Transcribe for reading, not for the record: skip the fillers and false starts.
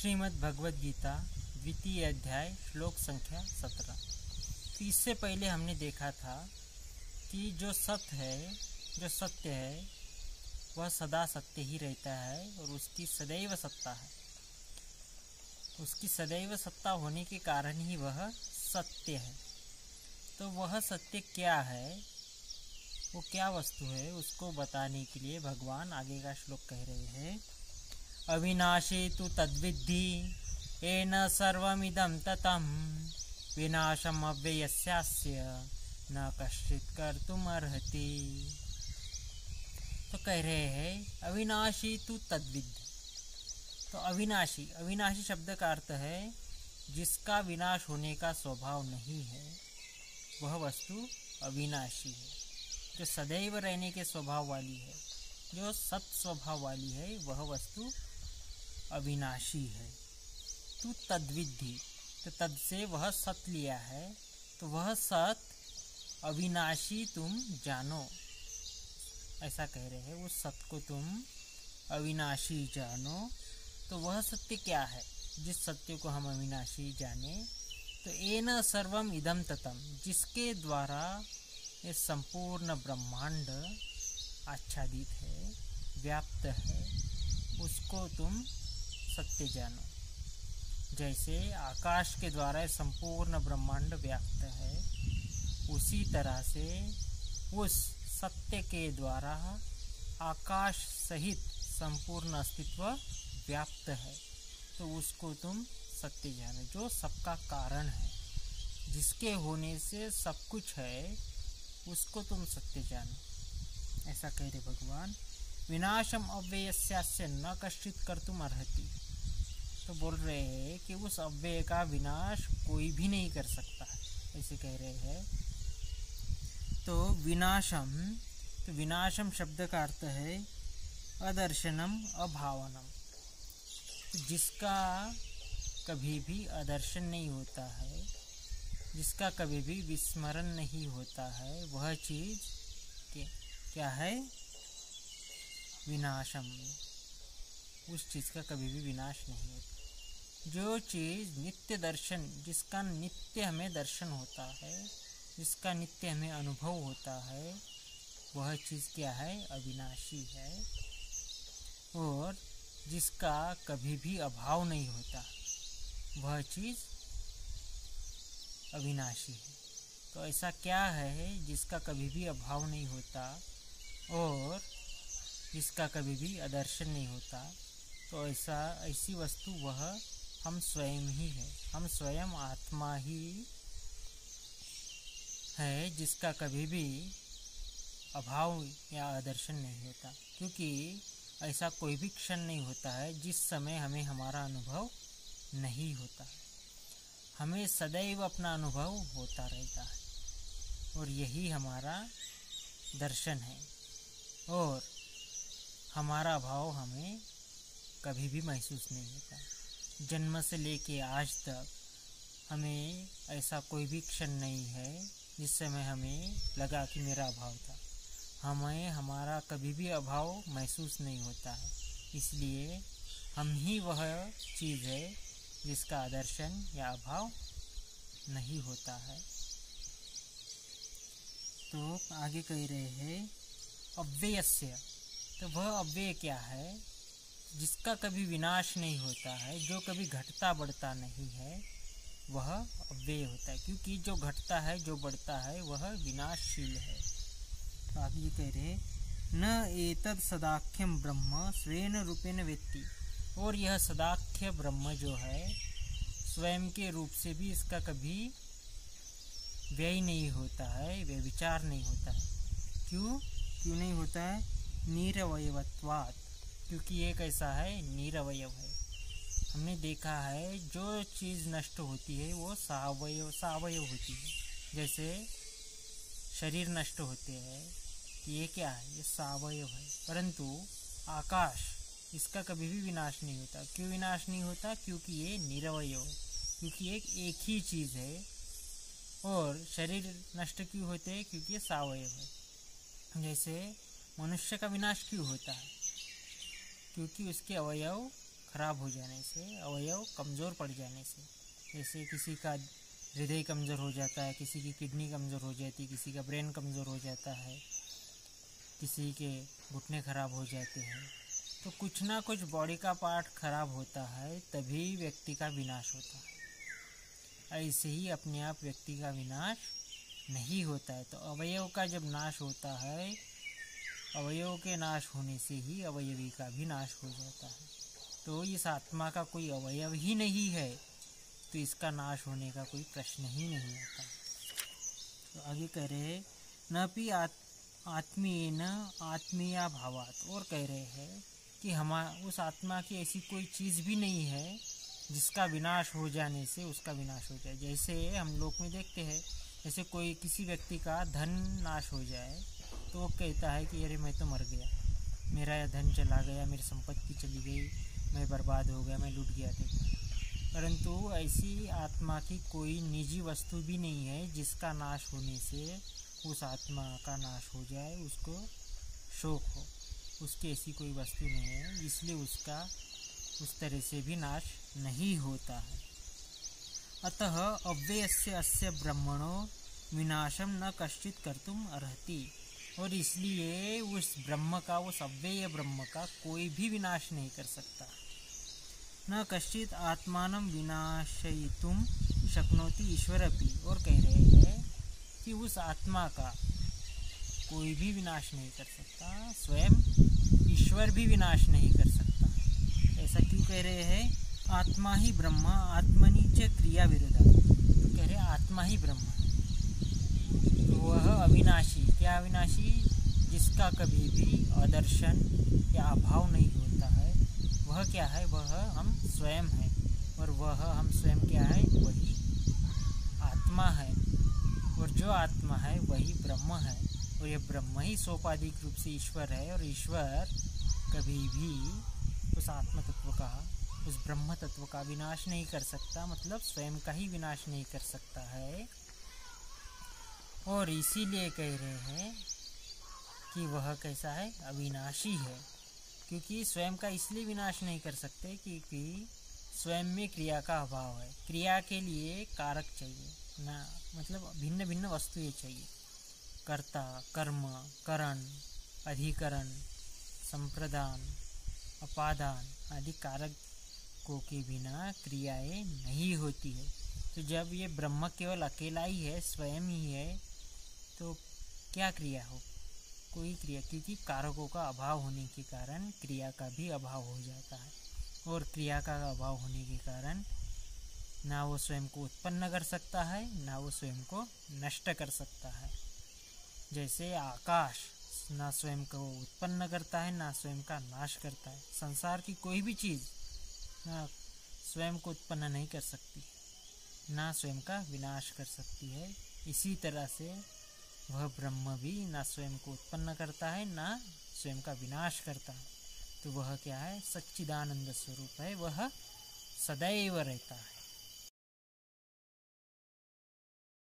श्रीमद् भगवद गीता द्वितीय अध्याय श्लोक संख्या 17। तो इससे पहले हमने देखा था कि जो सत्य है वह सदा सत्य ही रहता है और उसकी सदैव सत्ता है। उसकी सदैव सत्ता होने के कारण ही वह सत्य है। तो वह सत्य क्या है, वो क्या वस्तु है, उसको बताने के लिए भगवान आगे का श्लोक कह रहे हैं। अविनाशी तु तद्विद्धि येन सर्वमिदं ततं विनाशम् अव्ययस्यास्य न कश्चित् कर्तुमर्हति। तो कह रहे हैं अविनाशी तु तद्विद्धि। तो अविनाशी शब्द का अर्थ है जिसका विनाश होने का स्वभाव नहीं है, वह वस्तु अविनाशी है। जो सदैव रहने के स्वभाव वाली है, जो सत स्वभाव वाली है, वह वस्तु अविनाशी है। तू तद्विद्धि, तो तद से वह सत लिया है, तो वह सत अविनाशी तुम जानो, ऐसा कह रहे हैं। उस सत को तुम अविनाशी जानो। तो वह सत्य क्या है जिस सत्य को हम अविनाशी जाने? तो येन सर्वम इदम ततम, जिसके द्वारा ये संपूर्ण ब्रह्मांड आच्छादित है, व्याप्त है, उसको तुम सत्य जानो। जैसे आकाश के द्वारा संपूर्ण ब्रह्मांड व्याप्त है, उसी तरह से उस सत्य के द्वारा आकाश सहित संपूर्ण अस्तित्व व्याप्त है। तो उसको तुम सत्य जानो, जो सबका कारण है, जिसके होने से सब कुछ है, उसको तुम सत्य जानो। ऐसा कह रहे भगवान। विनाशम अव्ययस्यास्य न कश्चित् कर्तुम अर्हति। तो बोल रहे हैं कि उस अव्यय का विनाश कोई भी नहीं कर सकता है, ऐसे कह रहे हैं। तो विनाशम शब्द का अर्थ है अदर्शनम अभावनम। जिसका कभी भी अदर्शन नहीं होता है, जिसका कभी भी विस्मरण नहीं होता है, वह चीज क्या है? विनाशम। उस चीज का कभी भी विनाश नहीं होता। जो चीज नित्य दर्शन, जिसका नित्य हमें दर्शन होता है, जिसका नित्य हमें अनुभव होता है, वह चीज क्या है? अविनाशी है। और जिसका कभी भी अभाव नहीं होता, वह चीज अविनाशी है। तो ऐसा क्या है जिसका कभी भी अभाव नहीं होता और जिसका कभी भी अदर्शन नहीं होता? तो ऐसी वस्तु वह हम स्वयं ही है। हम स्वयं आत्मा ही है, जिसका कभी भी अभाव या अदर्शन नहीं होता। क्योंकि ऐसा कोई भी क्षण नहीं होता है जिस समय हमें हमारा अनुभव नहीं होता। हमें सदैव अपना अनुभव होता रहता है और यही हमारा दर्शन है। और हमारा अभाव हमें कभी भी महसूस नहीं होता। जन्म से लेके आज तक हमें ऐसा कोई भी क्षण नहीं है जिस समय हमें लगा कि मेरा अभाव था। हमें हमारा कभी भी अभाव महसूस नहीं होता है। इसलिए हम ही वह चीज़ है जिसका आदर्शन या अभाव नहीं होता है। तो आगे कह रहे हैं अव्ययस्य। तो वह अव्यय क्या है? जिसका कभी विनाश नहीं होता है, जो कभी घटता बढ़ता नहीं है, वह अव्यय होता है। क्योंकि जो घटता है, जो बढ़ता है, वह विनाशशील है। तो आप ये कह रहे न एतद सदाख्यम ब्रह्म स्वेन रूपेण वेत्ति। और यह सदाख्य ब्रह्म जो है, स्वयं के रूप से भी इसका कभी व्यय नहीं होता है, व्यभिचार नहीं होता है। क्यों नहीं होता है? निरवयवत्वात्। क्योंकि एक ऐसा है, निरवयव है। हमने देखा है जो चीज़ नष्ट होती है वो सावयव होती है। जैसे शरीर नष्ट होते हैं, ये क्या है? ये सावयव है। परंतु आकाश, इसका कभी भी विनाश नहीं होता। क्यों विनाश नहीं होता? क्योंकि ये निरवयव है। क्योंकि एक ही चीज़ है। और शरीर नष्ट क्यों होते हैं? क्योंकि ये सावयव है। जैसे मनुष्य का विनाश क्यों होता है? क्योंकि उसके अवयव खराब हो जाने से, अवयव कमज़ोर पड़ जाने से, जैसे किसी का हृदय कमज़ोर हो जाता है, किसी की किडनी कमज़ोर हो जाती है, किसी का ब्रेन कमज़ोर हो जाता है, किसी के घुटने खराब हो जाते हैं, तो कुछ ना कुछ बॉडी का पार्ट खराब होता है, तभी व्यक्ति का विनाश होता है। ऐसे ही अपने आप व्यक्ति का विनाश नहीं होता है। तो अवयव का जब नाश होता है, अवयव के नाश होने से ही अवयवी का भी नाश हो जाता है। तो इस आत्मा का कोई अवयव ही नहीं है, तो इसका नाश होने का कोई प्रश्न ही नहीं आता। तो आगे कह रहे न पी आत्मीयन आत्मीया भावात, और कह रहे हैं कि उस आत्मा की ऐसी कोई चीज़ भी नहीं है जिसका विनाश हो जाने से उसका विनाश हो जाए। जैसे हम लोग में देखते हैं, जैसे कोई किसी व्यक्ति का धन नाश हो जाए तो वो कहता है कि अरे मैं तो मर गया, मेरा यह धन चला गया, मेरी संपत्ति चली गई, मैं बर्बाद हो गया, मैं लूट गया था। परंतु ऐसी आत्मा की कोई निजी वस्तु भी नहीं है जिसका नाश होने से उस आत्मा का नाश हो जाए, उसको शोक हो। उसकी ऐसी कोई वस्तु नहीं है, इसलिए उसका उस तरह से भी नाश नहीं होता है। अतः अव्ययस्य अस्य ब्रह्मणो विनाशम न कश्चित कर्तुम अर्हति, और इसलिए उस ब्रह्म का, उस अव्यय ब्रह्म का कोई भी विनाश नहीं कर सकता। न कश्चित आत्मानं विनाशयितुम शक्नोति ईश्वरपि, और कह रहे हैं कि उस आत्मा का कोई भी विनाश नहीं कर सकता, स्वयं ईश्वर भी विनाश नहीं कर सकता। ऐसा क्यों कह रहे हैं? आत्मा ही ब्रह्म आत्मनि च क्रिया विरोधा, तो कह रहे आत्मा ही ब्रह्म है, तो वह अविनाशी। क्या अविनाशी? जिसका कभी भी अदर्शन या अभाव नहीं होता है। वह क्या है? वह हम स्वयं है, और वह हम स्वयं क्या है? वही आत्मा है, और जो आत्मा है वही ब्रह्म है, और यह ब्रह्म ही सोपाधिक रूप से ईश्वर है। और ईश्वर कभी भी उस आत्म तत्व का, उस ब्रह्म तत्व का विनाश नहीं कर सकता, मतलब स्वयं का ही विनाश नहीं कर सकता है। और इसीलिए कह रहे हैं कि वह कैसा है? अविनाशी है। क्योंकि स्वयं का इसलिए विनाश नहीं कर सकते क्योंकि स्वयं में क्रिया का अभाव है। क्रिया के लिए कारक चाहिए ना, मतलब भिन्न भिन्न वस्तुएं चाहिए। कर्ता, कर्म, करण, अधिकरण, संप्रदान, अपादान आदि कारकों के बिना क्रियाएं नहीं होती है। तो जब ये ब्रह्म केवल अकेला ही है, स्वयं ही है, तो क्या क्रिया हो? कोई क्रिया, क्योंकि कारकों का अभाव होने के कारण क्रिया का भी अभाव हो जाता है। और क्रिया का अभाव होने के कारण ना वो स्वयं को उत्पन्न कर सकता है, ना वो स्वयं को नष्ट कर सकता है। जैसे आकाश ना स्वयं को उत्पन्न करता है, ना स्वयं का नाश करता है। संसार की कोई भी चीज़ ना स्वयं को उत्पन्न नहीं कर सकती, ना स्वयं का विनाश कर सकती है। इसी तरह से वह ब्रह्म भी ना स्वयं को उत्पन्न करता है, ना स्वयं का विनाश करता है। तो वह क्या है? सच्चिदानंद स्वरूप है, वह सदैव रहता है।